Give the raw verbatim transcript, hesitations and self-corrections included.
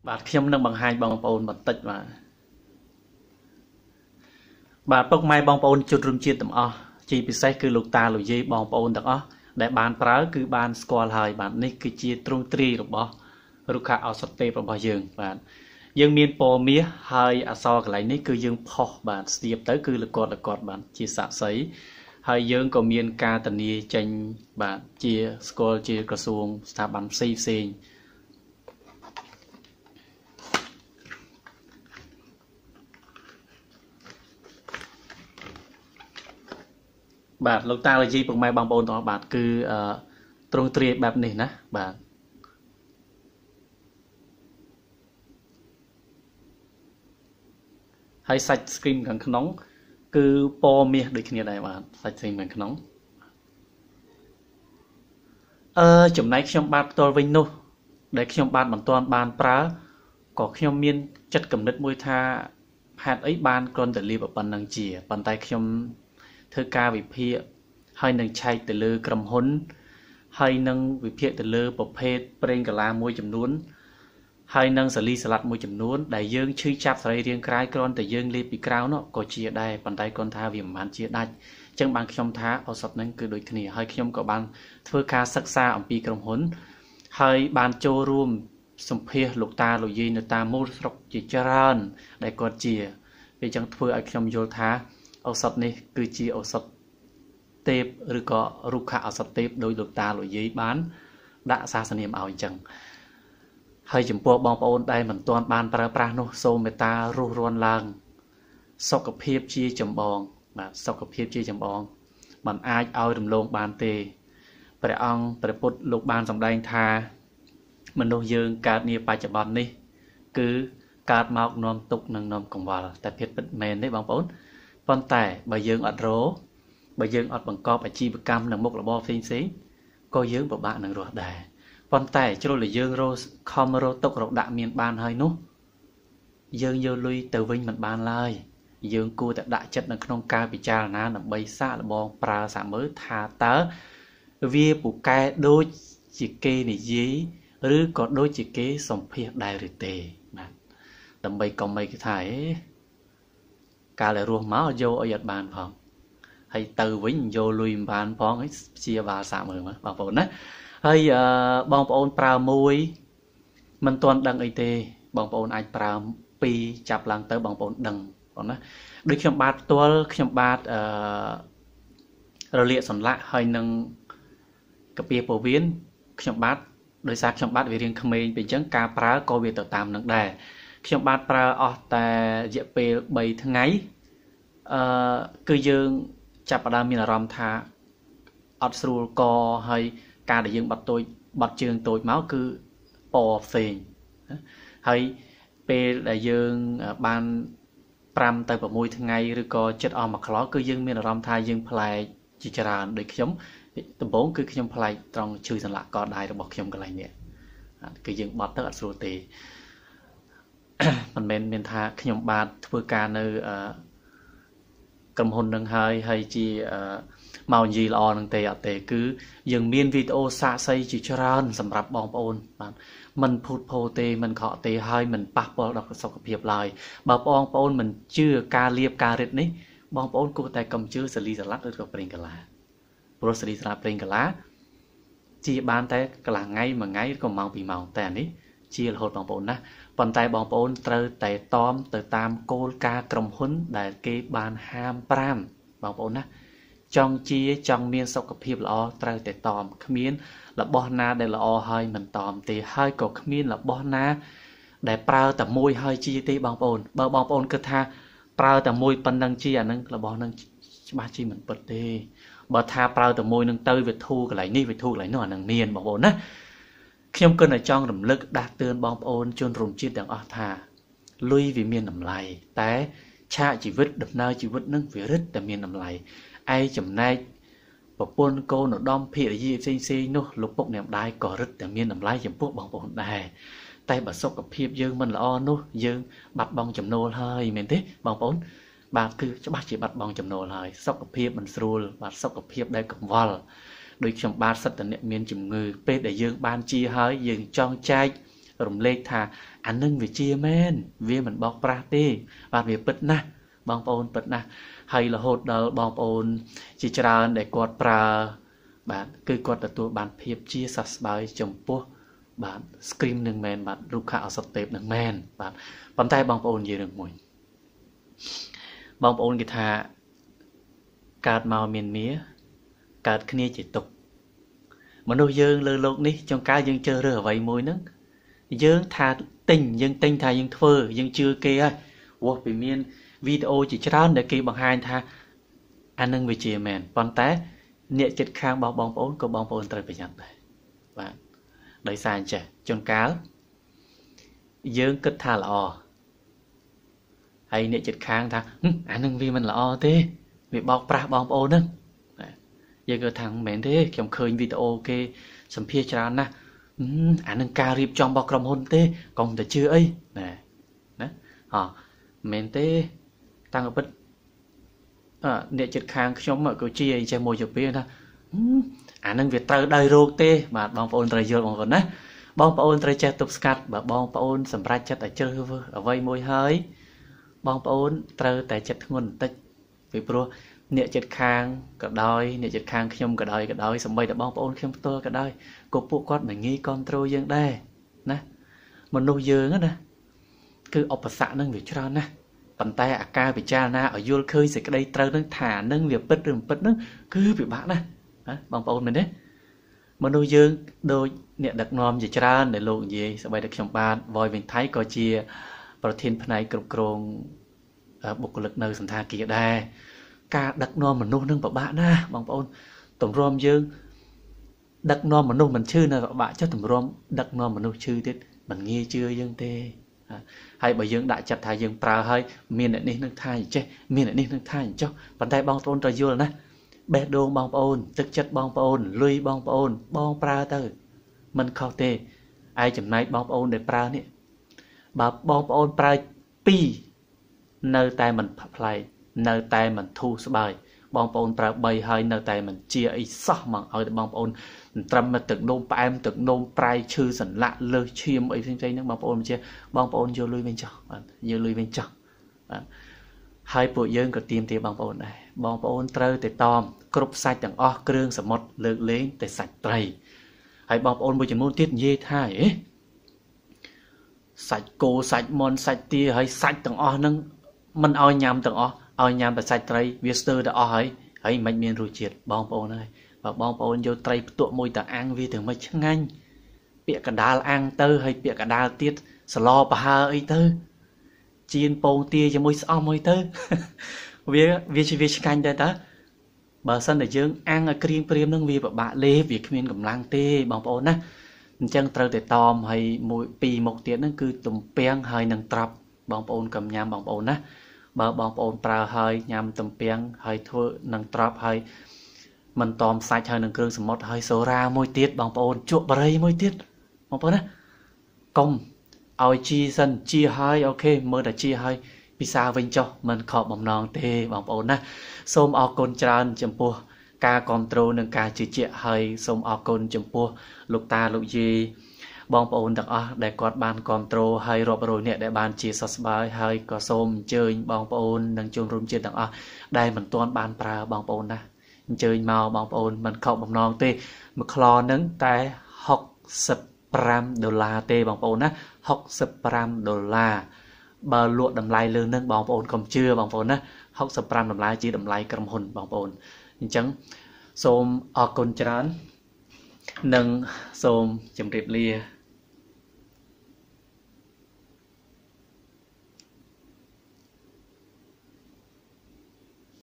បាទខ្ញុំនឹងបង្ហាញបងប្អូនបន្តិចបាទបាទពុកម៉ែបងប្អូនជនរួមជាតិទាំងអស់ជាពិសេសគឺលោកតាលោកយាយបងប្អូនទាំងអស់ដែលបានប្រើគឺបានស្គាល់ហើយបាទនេះគឺជាទ្រង់ទ្រាយរបស់រុក្ខឱសថទេពរបស់យើងបាទយើងមានពណ៌មាសហើយអក្សរកន្លែងនេះគឺយើងផុសបាទស្ទាបទៅគឺលកត់លកត់បាទជាស័ក្តិសិទ្ធិហើយយើងក៏មានការធានាចេញបាទជាស្គាល់ជាក្រសួងស្ថាប័នផ្សេងផ្សេងបាទលោកតាលោកយាយពុកម៉ែបងប្អូនទាំងអស់បាទគឺអឺទ្រង់ទ្រាយបែបនេះណាបាទហើយសាច់ screen ខាងក្នុងគឺពណ៌មាសដូចគ្នាដែរបាទសាច់ screen ខាងក្នុងអឺចំណែកខ្ញុំបាទផ្ទាល់វិញនោះដែលខ្ញុំបាទមិនទាន់បានប្រើក៏ខ្ញុំមានចិត្តគំនិតមួយថាហេតុអីបានគ្រាន់តែលាបប៉ុណ្ណឹងជាប៉ុន្តែខ្ញុំធ្វើការវិភាគហើយនឹងឆែកទៅលើក្រុមហ៊ុនហើយនឹងវិភាគទៅលើប្រភេទប្រេងកាឡាមួយចំនួនហើយនឹងសាលីសាឡាត់មួយចំនួនដែលយើងឈឺចាប់សរីរាង្គកាយគ្រាន់តែយើងលេបពីក្រៅនោះក៏ជាដែរប៉ុន្តែគ្រាន់ថាវាមិនបានជាដាច់អញ្ចឹងបានខ្ញុំថាឱសថហ្នឹងគឺដូចគ្នាហើយខ្ញុំក៏បានធ្វើការសិក្សាអំពីក្រុមហ៊ុនហើយបានចូលរួមសម្ភាសលោកតាលោកយាយនៅតាមមូលស្រុកជាច្រើនដែលគាត់ជាវាអញ្ចឹងធ្វើឲ្យខ្ញុំយល់ថាឱសថនេះគឺជាឱសថទេពឬក៏រុក្ខឱសថទេពដោយលោកតាលោកយាយបានដាក់សាសនាមឲ្យអញ្ចឹងហើយចំពោះបងប្អូនដែលមិនទាន់បានប្រើប្រាស់នោះសូមមេត្តារុះរាន់ឡើងសុខភាពជាចម្បងបាទសុខភាពជាចម្បងមិនអាចឲ្យរំលងបានទេព្រះអង្គព្រះពុទ្ធលោកបានសម្ដែងថាមនុស្សយើងកើតនាបច្ចុប្បន្ននេះគឺកើតមកនាំទុកនិងនាំកង្វល់តែភាពពិតមែនទេបងប្អូនប៉ុន្តែបើយើងអត់រោបើយើងអត់បង្កប់អាជីវកម្មនិងមុខរបរផ្សេងផ្សេងក៏យើងពិបាកនឹងរស់ដែរប៉ុន្តែជ្រុលតែយើងរោខំរោទុករកដាក់មានបានហើយនោះយើងយកលុយទៅវិញមិនបានឡើយយើងគួរតែដាក់ចិត្តនៅក្នុងការពិចារណាដើម្បីសាកល្បងប្រើសាមើលថាតើវាពូកែដូចជាគេនិយាយឬក៏ដូចជាគេសម្ភាសដែរឬទេបាទដើម្បីកុំឲ្យគេថាអេកាលដែលរស់មកយកអីអត់បានផងហើយទៅវិញយកលុយមិនបានផងហើយព្យាបាលសាកមើលមកបងប្អូនណាហើយបងប្អូនប្រើមួយមិនទាន់ដឹងអីទេបងប្អូនអាចប្រើពីរចាប់ឡើងទៅបងប្អូនដឹងបងណាដូចខ្ញុំបាទផ្ទាល់ខ្ញុំបាទអឺរលាកសន្លាក់ហើយនឹងកាពះពោះវៀនខ្ញុំបាទដោយសារខ្ញុំបាទវារៀងក្មេងពីអញ្ចឹងការប្រើក៏វាទៅតាមនឹងដែរខ្ញុំបាទប្រើអស់តែរយៈពេលបីថ្ងៃអឺគឺយើងចាប់ផ្ដើមមានអារម្មណ៍ថាអត់ស្រួលកហើយការដែលយើងបាត់តូចបាត់ជើងតូចមកគឺពណ៌ផ្សេងហើយពេលដែលយើងបានប្រាំទៅប្រាំមួយថ្ងៃឬក៏ចិត្តអស់មួយខ្លោគឺយើងមានអារម្មណ៍ថាយើងប្លែកជាច្រើនដូចខ្ញុំដំបូងគឺខ្ញុំប្លែកត្រង់ឈឺសន្លាក់កដៃរបស់ខ្ញុំកន្លែងនេះគឺយើងបាត់ទៅអត់ស្រួលទេមិនមែនមានថាខ្ញុំបាទធ្វើការនៅក្រុមហ៊ុននឹងហើយហើយជាមកនិយាយល្អនឹងទេអត់ទេគឺយើងមានវីដេអូសាកសីជាច្រើនសម្រាប់បងប្អូនបាទមិនភូតភរទេមិនខកទេហើយមិនប៉ះពាល់ដល់សុខភាពឡើយបើបងប្អូនមិនជឿការលាបការរឹតនេះបងប្អូនគួរតែកុំជឿសាលីសាឡាត់ឬក៏ប្រេងកាឡាព្រោះសាលីសាឡាត់ប្រេងកាឡាជាបានតែកន្លះថ្ងៃមួយថ្ងៃឬក៏ម៉ោងពីរម៉ោងតែអានេះជារហូតបងប្អូនណាប៉ុន្តែបងប្អូនត្រូវតែតមទៅតាមគោលការណ៍ក្រុមហ៊ុនដែលគេបានហាមប្រាមបងប្អូនណាចង់ជាចង់មានសុខភាពល្អត្រូវតែតមគ្មានរបស់ណាដែលល្អហើយមិនតមទេហើយក៏គ្មានរបស់ណាដែលប្រើតែមួយហើយជាទេបងប្អូនបើបងប្អូនគិតថាប្រើតែមួយប៉ុណ្ណឹងជាអានឹងរបស់នឹងច្បាស់ជាមិនពិតទេបើថាប្រើតែមួយនឹងទៅវាធូរកន្លែងនេះវាធូរកន្លែងនោះអានឹងមានបងប្អូនណាខ្ញុំគិតតែចង់រំលឹកដាស់តឿនបងប្អូនជនរួមជាតិទាំងអស់ថាលុយវាមានតម្លៃតែឆាកជីវិតដំណើរជីវិតនឹងវារឹតតែមានតម្លៃឯចំណែកប្រពន្ធកូនឧត្តមភរិយាផ្សេងផ្សេងនោះលោកពុកអ្នកម្ដាយក៏រឹតតែមានតម្លៃចំពោះបងប្អូនដែរតែបើសុខភាពយើងមិនល្អនោះយើងបាត់បង់ចំណូលហើយមែនទេបងប្អូនបាទគឺច្បាស់ជាបាត់បង់ចំណូលហើយសុខភាពមិនស្រួលបាទសុខភាពដែលកង្វល់ដោយខ្ញុំបាទសិតតអ្នកមានជំងឺពេលដែលយើងបានជាហើយយើងចង់ចែករំលែកថាអានឹងវាជាមែនវាមិនបោកប្រាស់ទេបាទវាពិតណាស់បងប្អូនពិតណាស់ហើយរហូតដល់បងប្អូនជាច្រើនដែលគាត់ប្រើបាទគឺគាត់ទទួលបានភាពជាសះស្បើយចំពោះបាទ screen នឹងមែនបាទរូបខាអសតទេពនឹងមែនបាទប៉ុន្តែបងប្អូននិយាយរឿងមួយបងប្អូនគេថាកើតមកមានមាកើតគ្នាជាទុកមនុស្សយើងលើโลกនេះចុងកាលយើងជឿរើសអ្វីមួយហ្នឹងយើងថាទិញយើងទិញថាយើងធ្វើយើងជឿគេហើយវោះពីមានវីដេអូជាច្រើនដែលគេបង្ហាញថាអានឹងវាជាមែនប៉ុន្តែអ្នកចិត្តខាងរបស់បងប្អូនក៏បងប្អូនត្រូវប្រយ័ត្នដែរបាទដោយសារអញ្ចេះជួនកាលយើងគិតថាល្អហើយអ្នកចិត្តខាងថាអានឹងវាមិនល្អទេវាបោកប្រាស់បងប្អូនហ្នឹងយើងក៏ថាមិនមែនទេខ្ញុំឃើញវីដេអូគេសម្ភាសច្រើនណាស់អានឹងការរៀបចំរបស់ក្រុមហ៊ុនទេកុំតែជឿអីណាណាអមិនមែនទេតាំងពិតអអ្នកចិត្តខាងខ្ញុំក៏ជាអីចេះមួយទៅពីថាអានឹងវាត្រូវដោយរោគទេបាទបងប្អូនត្រូវយល់បងប្អូនណាបងប្អូនត្រូវចេះទប់ស្កាត់បើបងប្អូនសម្រេចចិត្តឲ្យជ្រើសរើសអ្វីមួយហើយបងប្អូនត្រូវតែចិត្តធ្ងន់បន្តិចពីព្រោះអ្នកចិត្តខាងក៏ដោយអ្នកចិត្តខាងខ្ញុំក៏ដោយក៏ដោយសម្បីតែបងប្អូនខ្ញុំផ្ទាល់ក៏ដោយក៏ពួកគាត់មិនងាយគ្រប់គ្រងយើងដែរណាមនុស្សយើងណាគឺឧបសគ្គនឹងវាច្រើនណាស់ប៉ុន្តែអាការពិចារណាឲ្យយល់ឃើញសេចក្តីត្រូវនឹងថានឹងវាពិតឬមិនពិតនឹងគឺពិបាកណាស់ណាបងប្អូនមែនទេមនុស្សយើងដូចអ្នកដឹកនាំជាច្រើនដែលលោកនិយាយសម្បីតែខ្ញុំបាទវ៉យវិញថៃក៏ជាប្រធានផ្នែកគ្រប់គ្រងបុគ្គលិកនៅសន្តាគារដែរការដឹកនាំមនុស្សនឹងពិបាកណាស់បងប្អូនទម្រាំយើងដឹកនាំមនុស្សមិនឈឺនៅពិបាកចុះទម្រាំដឹកនាំមនុស្សឈឺទៀតមិនងាយជឿយើងទេហើយបើយើងដាក់ចិត្តថាយើងប្រើហើយមានអ្នកនេះនឹងថាអញ្ចេះមានអ្នកនេះនឹងថាអញ្ចោះប៉ុន្តែបងប្អូនត្រូវយល់ណាបេះដូងបងប្អូនទឹកចិត្តបងប្អូនលុយបងប្អូនបងប្រើទៅមិនខុសទេឯចំណែកបងប្អូនដែលប្រើនេះបើបងប្អូនប្រើពីរនៅតែមិនប្លែកនៅតែមិនធូរស្បើយបងប្អូនប្រើបីហើយនៅតែមិនជាអីសោះមកឲ្យតែបងប្អូនត្រឹមតែទឹកនោមផ្អែមទឹកនោមប្រៃឈឺសន្លាក់លើសឈាមអីផ្សេងៗហ្នឹងបងប្អូនមិនជាបងប្អូនយកលុយវិញចោះបាទយកលុយវិញចោះបាទហើយពួកយើងក៏ទៀមទាបងប្អូនដែរបងប្អូនត្រូវតែតមគ្រប់សាច់ទាំងអស់គ្រឿងសមុទ្រលើកលែងតែសាច់ត្រីហើយបងប្អូនមួយចំនួនទៀតនិយាយថាអេសាច់គោសាច់មាន់សាច់ទាហើយសាច់ទាំងអស់ហ្នឹងមិនឲ្យញ៉ាំទាំងអស់ឲ្យញ៉ាំតែសាច់ត្រីវាស្ទើរតែអស់ហើយហើយមិនមានរសជាតិបងប្អូនហើយបើបងប្អូនយកត្រីផ្ទក់មួយតាអាំងវាទៅមិនឆ្ងាញ់ពាក្យកដាលអាំងទៅហើយពាក្យកដាលទៀតសឡប្រហើអីទៅជៀនពងទាជាមួយស្អមមួយទៅវាវាជាវាឆ្ងាញ់ដែរតើបើសិនតែយើងអាំងឲ្យក្រៀមព្រាមនឹងវាពិបាកលេបវាគ្មានកម្លាំងទេបងប្អូនណាអញ្ចឹងត្រូវតែតមហើយមួយពីរមុខទៀតហ្នឹងគឺទំពាំងហើយនឹងត្រប់បងប្អូនកុំញ៉ាំបងប្អូនណាបើបងប្អូនប្រើហើយញ៉ាំទំពាំងហើយធ្វើនឹងត្រប់ហើយមិនតមសាច់ហើយនឹងគ្រឿងសមុទ្រហើយសូរ៉ាមួយទៀតបងប្អូនជក់បរិយមួយទៀតបងប្អូនណាកុំឲ្យជីសិនជីហើយអូខេមើលតែជីហើយពិសាវិញចុះមិនខកបំណងទេបងប្អូនណាសូមអរគុណច្រើនចំពោះការគ្រប់គ្រងនិងការជឿជាក់ហើយសូមអរគុណចំពោះលោកតាលោកយាយបងប្អូនទាំងអស់ដែលគាត់បានគ្រប់គ្រងហើយរាប់រយនាក់ដែលបានជាសះស្បើយហើយក៏សូមអញ្ជើញបងប្អូននិងជនរួមជាតិទាំងអស់ដែលមិនទាន់បានប្រើបងប្អូនណាអញ្ជើញមកបងប្អូនមិនខកបំណងទេមួយក្លហ្នឹងតែហុកសិបប្រាំដុល្លារទេបងប្អូនណាហុកសិបប្រាំដុល្លារបើលក់តម្លៃលើនឹងបងប្អូនកុំជឿបងប្អូនណាហុកសិបប្រាំតម្លៃជាតម្លៃក្រុមហ៊ុនបងប្អូនអញ្ចឹងសូមអរគុណច្រើននិងសូមជម្រាបលា